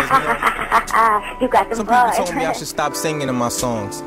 You got the Some buzz. people told me I should stop singing in my songs.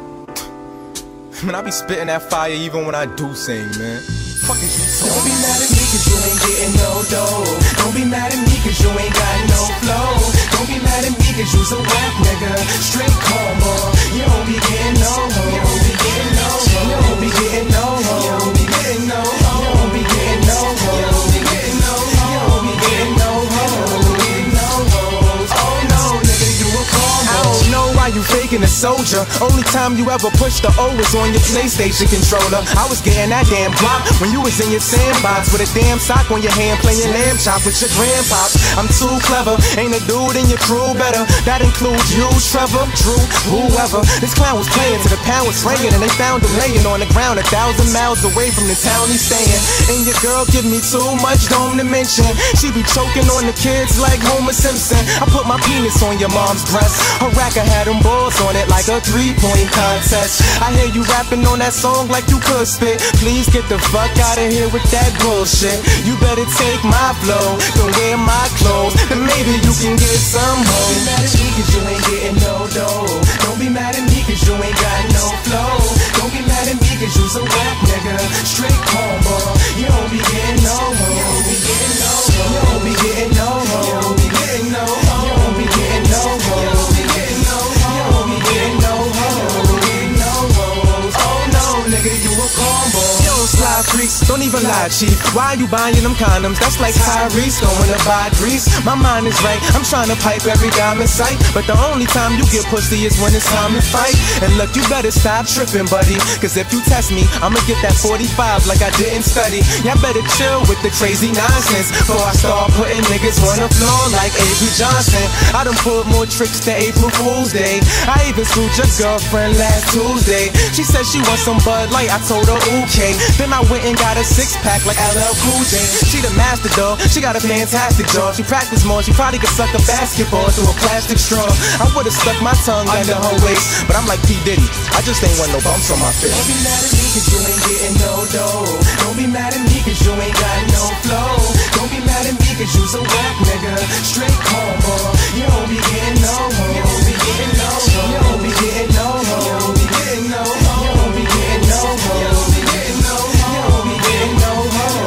Man, I be spitting that fire even when I do sing, man. Fuck is you saying? Don't be mad at me cause you ain't getting no dough. Don't be mad at me cause you ain't got no flow. Don't be mad at me cause you's a whack nigga. Straight karma. You don't be getting no hoe. You don't be getting no hoe. You don't be getting no hoe. You don't be getting no hoe. You don't be getting no hoe. You don't be getting no hoe. You don't be getting no hoe. You don't be getting no hoes. Oh no, nigga, you a karma. I don't know why you faking a soldier. Only time you ever push the O was on your PlayStation controller. I was getting that damn block when you was in your sandbox with a damn sock on your hand playing lamb chop with your grandpops. I'm too clever, ain't a dude in your crew better. That includes you, Trevor, Drew, whoever. This clown was playing till the pound was ringing and they found him laying on the ground 1,000 miles away from the town he's staying. And your girl give me too much dome to mention. She be choking on the kids like Homer Simpson. I put my penis on your mom's breast. Her racker had them balls on it like a 3-point contest. I hear you rapping on that song like you could spit. Please get the fuck out of here with that bullshit. You better take my flow, then wear my clothes, then maybe you can get some Don't be hoes. mad at me cause you ain't getting no dough. Don't be mad at me cause you ain't got no flow. Don't be mad at me cause you's a whack nigga. Straight karma. You don't be getting no hoe. You don't be getting no hoe. You don't be getting no hoe. You don't be getting no hoe. You don't be getting no hoe. You don't be getting no hoe. You don't be getting no hoe. You don't be getting no hoes. Oh no, nigga, you a combo. Yo, sly freaks, don't even lie, chief. Why you buying them condoms? That's like Tyrese going to buy grease. My mind is right, I'm trying to pipe every diamond sight, but the only time you get pussy is when it's time to fight. And look, you better stop tripping, buddy, cause if you test me, I'ma get that 45 like I didn't study. Y'all better chill with the crazy nonsense before I start putting niggas on the floor like Avery Johnson. I done pulled more tricks than April Fool's Day. I even screwed your girlfriend last Tuesday. She said she wants some Bud Light, I told her okay. Then I went and got a 6-pack like LL Cool J. She the master dog, she got a fantastic jaw. She practiced more, she probably could suck a basketball through a plastic straw. I would've stuck my tongue under her waist, but I'm like P. Diddy, I just ain't want no bumps on my face. Don't be mad at me cause you ain't getting no dough. Don't be mad at me cause you ain't got no flow. Don't be mad at me cause you's a whack nigga. Straight karma. You don't be getting no hoe. You don't be getting no hoe. You don't be getting no hoe. You don't be getting no hoe. You don't be getting no hoe. You don't be getting no hoe. You don't be getting no hoe.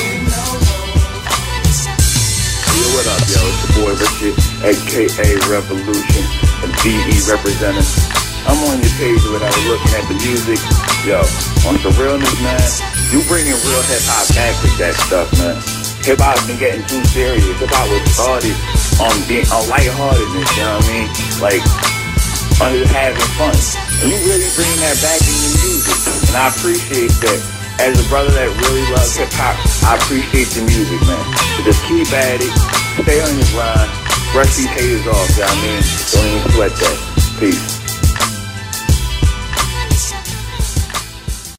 Yo, what up, yo? It's your boy Richard, aka Revolution, a DE representative. I'm on your page without looking at the music. Yo, on the realness, man, you bringing real hip-hop back with that stuff, man. Hip-hop's been getting too serious. Hip-hop was started on lightheartedness, you know what I mean? Like, on just having fun. And you really bring that back in your music. And I appreciate that. As a brother that really loves hip-hop, I appreciate the music, man. So just keep at it, stay on your grind, brush these haters off, you know what I mean? Don't even sweat that. Peace.